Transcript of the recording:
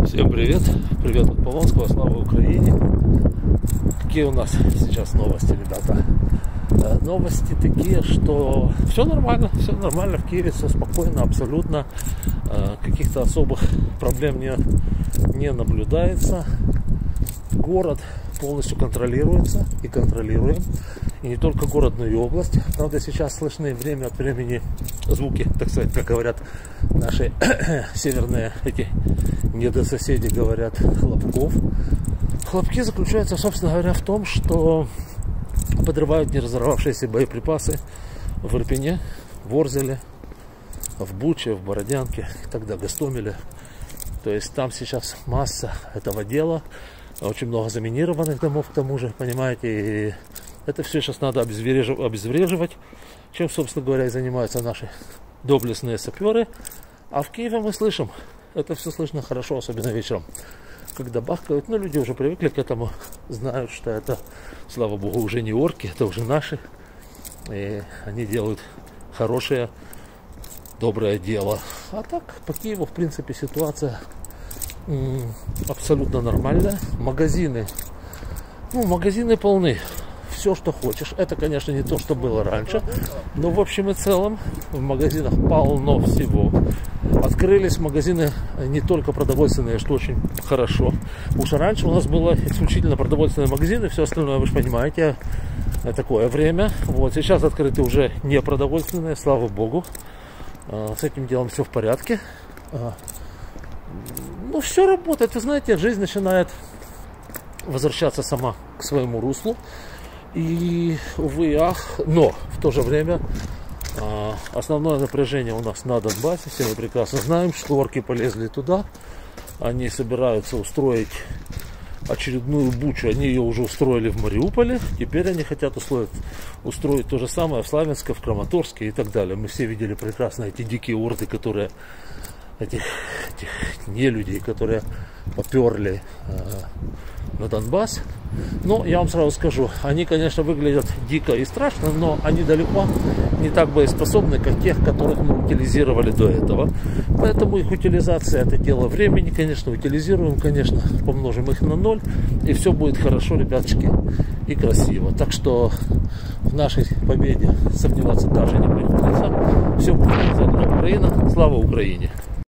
Всем привет! Привет от Полонского, слава Украине! Какие у нас сейчас новости, ребята? Новости такие, что все нормально в Киеве, все спокойно, абсолютно. Каких-то особых проблем не наблюдается. Город полностью контролируется и контролируем. И не только город, но и область. Правда, сейчас слышны время от времени звуки, так сказать, как говорят наши северные эти недососеди, говорят, хлопков. Хлопки заключаются, собственно говоря, в том, что подрывают не разорвавшиеся боеприпасы в Ирпене, в Орзеле, в Буче, в Бородянке и так далее, Гостомеле. То есть там сейчас масса этого дела. Очень много заминированных домов, к тому же, понимаете, и это все сейчас надо обезвреживать, чем, собственно говоря, и занимаются наши доблестные саперы. А в Киеве мы слышим, это все слышно хорошо, особенно вечером, когда бахкают. Но люди уже привыкли к этому, знают, что это, слава богу, уже не орки, это уже наши. И они делают хорошее, доброе дело. А так, по Киеву, в принципе, ситуация абсолютно нормальная. Магазины полны. Все, что хочешь. Это, конечно, не то, что было раньше. Но в общем и целом в магазинах полно всего. Открылись магазины не только продовольственные, что очень хорошо. Потому что раньше у нас было исключительно продовольственные магазины. Все остальное, вы же понимаете, такое время. Вот сейчас открыты уже не продовольственные, слава богу. С этим делом все в порядке. Ну, все работает. Вы знаете, жизнь начинает возвращаться сама к своему руслу. И, увы, ах, но в то же время основное напряжение у нас на Донбассе. Все мы прекрасно знаем, что орки полезли туда. Они собираются устроить очередную бучу. Они ее уже устроили в Мариуполе. Теперь они хотят устроить то же самое в Славянске, в Краматорске и так далее. Мы все видели прекрасно эти дикие орды, которые этих нелюдей, которые поперли на Донбасс. Но я вам сразу скажу, они, конечно, выглядят дико и страшно, но они далеко не так боеспособны, как тех, которых мы утилизировали до этого. Поэтому их утилизация — это дело времени, конечно, утилизируем, конечно, помножим их на 0, и все будет хорошо, ребяточки, и красиво. Так что в нашей победе сомневаться даже не приходится. Все будет. Украина. Слава Украине!